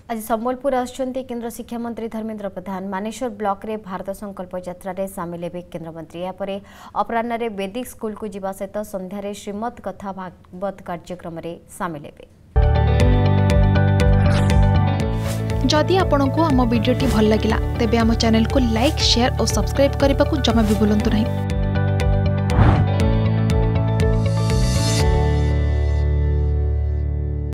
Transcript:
आज संबलपुर आसुच्चंती केंद्र शिक्षा मंत्री धर्मेंद्र प्रधान मानेश्वर ब्लॉक रे भारत संकल्प यात्रा रे सामिल हेबे केंद्र मंत्री। यापरे अपराह्न रे वैदिक स्कूल को जिबा सहित संध्यारे श्रीमद कथा भागवत कार्यक्रम रे सामिल हेबे। जदि आपंक आम भिडी भल लगा तेब आम चैनल को लाइक शेयर और सब्सक्राइब करने को जमा भी भूलु नहीं।